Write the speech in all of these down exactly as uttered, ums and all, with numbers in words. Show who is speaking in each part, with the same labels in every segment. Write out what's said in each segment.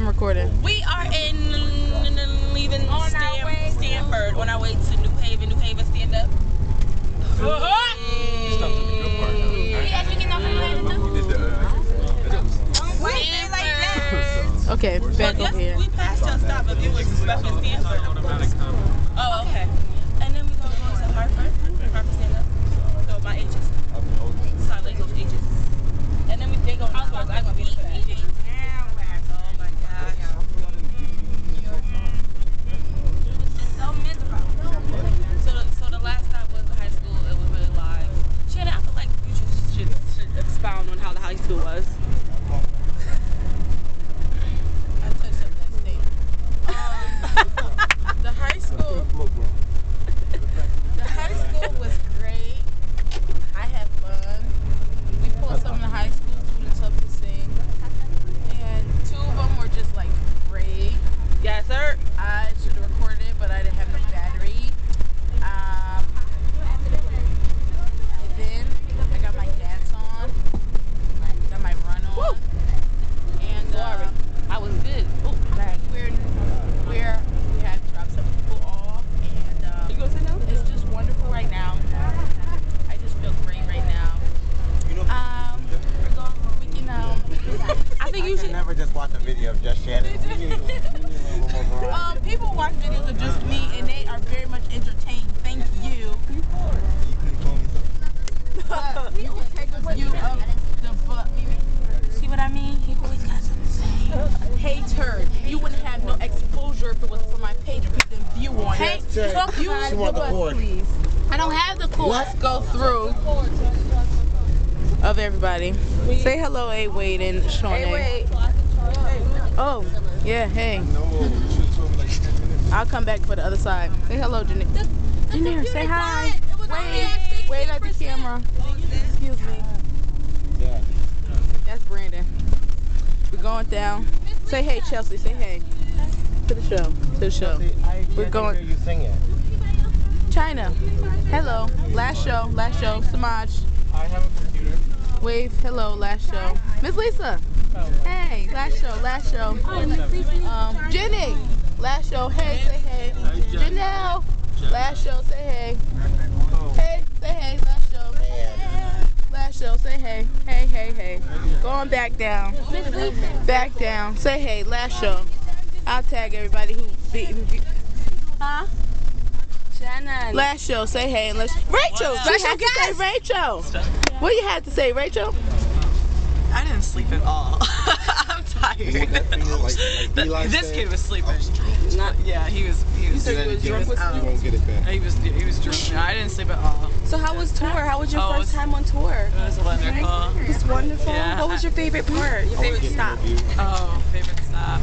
Speaker 1: recording.
Speaker 2: We are in leaving Stan Stanford on our way to New Haven. New Haven, stand up. Uh-huh.
Speaker 1: Okay, back
Speaker 2: well,
Speaker 1: over here.
Speaker 2: We passed your stop, but it was special Stanford. Oh, okay. And then we gonna go to Hartford. Hartford, stand up. So my H's. Solid Lake those H's. And then we they go. I was about to I'm gonna be for that. Oh my gosh. So miserable. So the, so the last stop was the high school. It was really live. Shannon, I feel like you just should, should expound on how the high school was.
Speaker 1: I touched up that state. Um, the high school. The high school was great. I had fun. We pulled some of the high school students up to sing, and two of them were just like great.
Speaker 2: Yes, sir.
Speaker 1: I should have recorded it, but I didn't have no battery. Um, and then I got my dance on, got my run on,
Speaker 2: Woo.
Speaker 1: and uh,
Speaker 2: I was good. Ooh.
Speaker 1: we're we're we had to drop some people off, and um,
Speaker 2: You gonna sit down?
Speaker 1: it's just wonderful right now. I just feel great right now. Um, we're going. We can um.
Speaker 2: I think you should.
Speaker 3: never just watch a video of just Shannon.
Speaker 1: Um, people watch videos of just me, and they are very much entertained. Thank you. you you um the but
Speaker 2: See what I mean? He always got something to say.
Speaker 1: hater. You wouldn't have no exposure if it was for my page. You couldn't view on
Speaker 2: Hey,
Speaker 1: it.
Speaker 2: talk
Speaker 1: You
Speaker 2: about
Speaker 3: She want the cord.
Speaker 1: please.
Speaker 2: I don't have the cord.
Speaker 1: Let's go through of everybody. Say hello, A Wade and Shawnee.
Speaker 2: Hey, wait.
Speaker 1: Oh, yeah. Hey. I'll come back for the other side. Say hello, Janine. Janine, say hi. Wave, wave at the camera. Excuse me.
Speaker 3: Yeah.
Speaker 1: That's Brandon. We're going down. Say hey, Chelsea. Say hey. To the show. To the show. We're going.
Speaker 3: Hear you sing it.
Speaker 1: China. Hello. Last show. Last show. Samaj.
Speaker 3: I have a computer.
Speaker 1: Wave. Hello. Last show. Miss Lisa. Hey. Last show. Last show. Um, Jenny. Last show. Hey. Say hey. Janelle. Last show. Say hey. Hey. Say hey. Last show. Last show. Say hey. Hey. Hey. Hey. Going back down. Back down. Say hey. Last show. I'll tag everybody who be. Who be
Speaker 2: Huh? Shannon.
Speaker 1: last show. Say hey. And let's. Rachel. She
Speaker 2: Special
Speaker 1: had to say
Speaker 2: guest.
Speaker 1: Rachel. What you had to say, Rachel?
Speaker 4: I didn't sleep at all. I'm tired. This kid was sleeping. Not, yeah, he was. He was.
Speaker 1: said you was drunk with
Speaker 4: out.
Speaker 3: You won't get it back.
Speaker 4: He was. He was drunk. No, I didn't sleep at all.
Speaker 2: So how was tour? How was your
Speaker 4: Oh, it
Speaker 2: first
Speaker 4: was-
Speaker 2: time on tour?
Speaker 4: It was wonderful.
Speaker 2: It's wonderful.
Speaker 4: Yeah.
Speaker 2: What was your favorite part? Your favorite stop?
Speaker 4: Oh, favorite stop.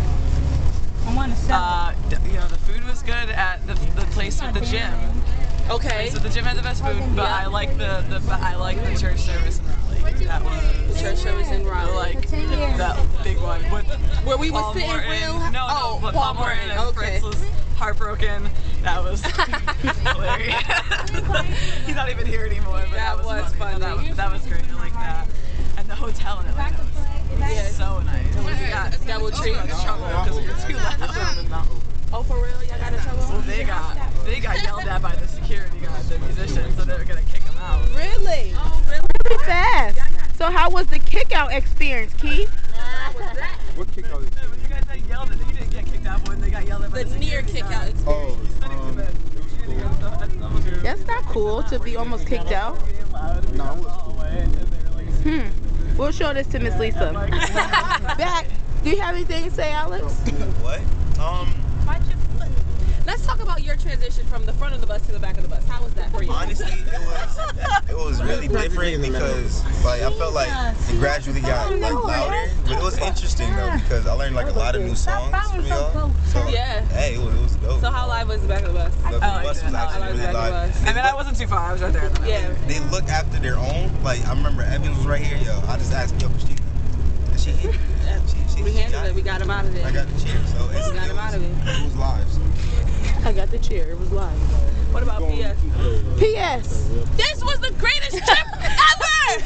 Speaker 4: Uh, d- you know, the food was good at the the place with the gym.
Speaker 2: Okay.
Speaker 4: So the gym had the best food, but I like the the but I like the church service in Raleigh. That was
Speaker 2: Church service in
Speaker 4: I
Speaker 2: Raleigh.
Speaker 4: like that big one with
Speaker 2: Where we
Speaker 4: Paul
Speaker 2: was sitting
Speaker 4: Morton.
Speaker 2: real.
Speaker 4: No, no,
Speaker 2: oh,
Speaker 4: but Paul Morton and
Speaker 2: Okay.
Speaker 4: Fritz was heartbroken. That was hilarious. He's not even here anymore, but that,
Speaker 2: That
Speaker 4: was,
Speaker 2: was
Speaker 4: funny.
Speaker 2: funny.
Speaker 4: That was, that was great. I like that. And the hotel in Atlanta was
Speaker 2: Yes.
Speaker 4: so nice.
Speaker 2: Was it not double
Speaker 4: We
Speaker 2: tree?
Speaker 4: got in trouble because we were too loud.
Speaker 2: Oh, for real? Y'all got in trouble?
Speaker 4: So they got they got yelled at by the security guard, the musicians, so they were gonna kick them out.
Speaker 1: Really?
Speaker 2: Oh, really?
Speaker 1: Really fast. So how was the kickout experience, Keith?
Speaker 3: What kick out is
Speaker 4: When you guys got yelled at, you didn't get kicked out, but when they got yelled at by
Speaker 2: The
Speaker 4: the
Speaker 2: near
Speaker 4: security
Speaker 2: kick
Speaker 4: guard.
Speaker 2: out.
Speaker 3: Oh, um, it was cool.
Speaker 1: That's not cool to be almost kicked out.
Speaker 3: No, it was cool.
Speaker 1: Hmm. We'll show this to Miss Lisa. Back. Do you have anything to say, Alex?
Speaker 5: What? Um,
Speaker 2: Let's talk about your transition from the front of the bus to the back of the bus. How was that for you?
Speaker 5: honestly, it was it was really different because like I felt like it gradually got like louder, but it was interesting though because I learned like a lot of new songs from y'all. So
Speaker 2: Yeah.
Speaker 5: hey, it was, it was dope.
Speaker 2: So how live was the back of the bus?
Speaker 5: the, the
Speaker 4: I liked
Speaker 5: bus
Speaker 4: it.
Speaker 5: was
Speaker 4: I
Speaker 5: actually
Speaker 2: liked the
Speaker 5: really
Speaker 2: back of the
Speaker 5: live.
Speaker 2: bus.
Speaker 4: I mean, I wasn't too far. I was right there.
Speaker 2: Yeah.
Speaker 5: They look after their own. Like I remember Evans was right here. Yo, I just asked yo, Christina, and she hit. She, she,
Speaker 2: We
Speaker 5: she
Speaker 2: handled
Speaker 5: got
Speaker 2: it. We got him out of
Speaker 5: I
Speaker 2: there.
Speaker 5: got the chair, so it's,
Speaker 2: We got
Speaker 5: it,
Speaker 2: him
Speaker 5: was,
Speaker 2: out of it.
Speaker 5: it was live. So.
Speaker 1: I got the chair. It was live.
Speaker 2: What about P S?
Speaker 1: P S.
Speaker 2: This was the greatest trip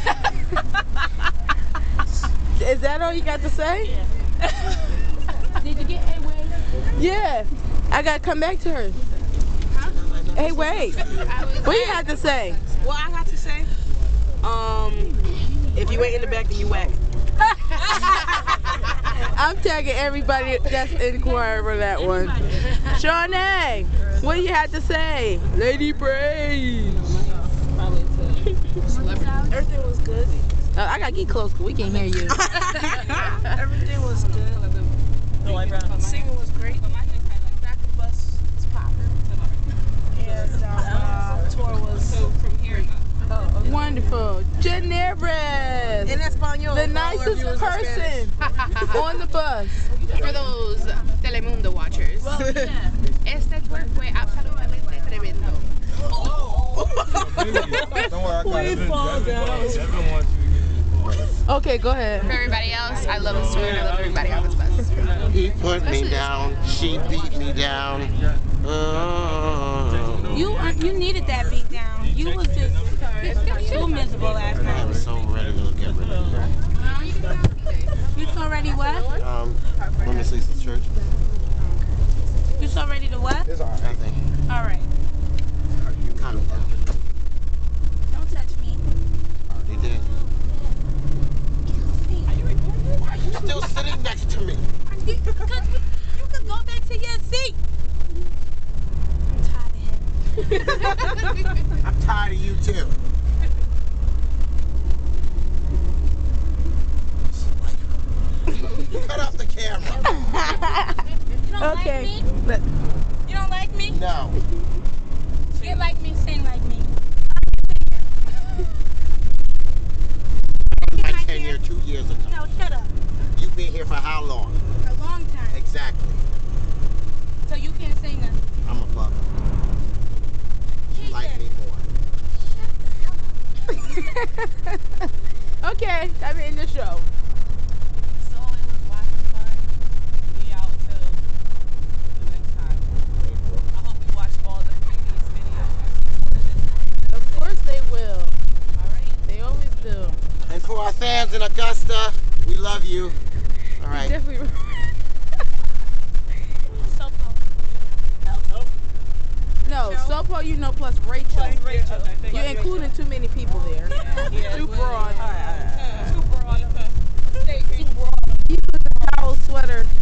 Speaker 2: ever!
Speaker 1: Is that all you got to say?
Speaker 6: Did
Speaker 1: Yeah, I gotta come back to her. Hey, wait. What you have to say?
Speaker 4: What I got to say? Um, if you ain't in the back, then you whack.
Speaker 1: I'm tagging everybody that's inquiring for that one. Shawnee, what do you have to say? Lady Brains.
Speaker 4: Everything was good.
Speaker 1: Uh, I gotta get close because we can't hear you.
Speaker 4: Everything was good. Singing was great. Back the bus was popping. And uh, tour was great.
Speaker 1: Wonderful. Generis,
Speaker 4: In Espanol.
Speaker 1: the nicest person on the bus.
Speaker 6: For those Telemundo watchers, este tour fue absolutamente tremendo.
Speaker 3: Don't worry, I got it.
Speaker 4: fall down.
Speaker 1: Okay, go ahead.
Speaker 6: For everybody else, I love this tour and I love everybody on this bus.
Speaker 7: He put me down, she beat me down. Oh,
Speaker 8: You uh, you needed that beat down. You was just so miserable last
Speaker 7: I
Speaker 8: night.
Speaker 7: was so ready to get rid of her.
Speaker 8: You so ready what?
Speaker 7: Um, Women's Lisa's Church.
Speaker 8: You so ready to what?
Speaker 7: Nothing.
Speaker 8: All right.
Speaker 7: Calm down.
Speaker 8: Don't touch me.
Speaker 7: Already did. Why are you still sitting next to me?
Speaker 8: Because we, you can go back to your seat. I'm tired of him.
Speaker 7: I'm tired of you too. Cut off the camera.
Speaker 8: You don't
Speaker 1: Okay.
Speaker 8: like me?
Speaker 1: But-
Speaker 8: You don't like me?
Speaker 7: No.
Speaker 8: You like me, sing like me.
Speaker 7: My tenure two years ago.
Speaker 8: No, shut up.
Speaker 7: You've been here for how long?
Speaker 8: A long time.
Speaker 7: Exactly.
Speaker 8: So you can't sing nothing.
Speaker 7: I'm above it. You like me more.
Speaker 1: Okay, I'm in the show.
Speaker 2: So it was lots of fun. Be out till the next time. I hope you watch all the previous videos.
Speaker 1: Of course they will.
Speaker 2: Alright.
Speaker 1: They always do.
Speaker 7: And for our fans in Augusta, we love you. All right.
Speaker 1: Definitely.
Speaker 8: So cool.
Speaker 1: No, Sopo, you know, plus Rachel.
Speaker 2: Rachel. Okay,
Speaker 1: You're including too many people there. Too broad.
Speaker 2: Too broad.
Speaker 1: Towel sweater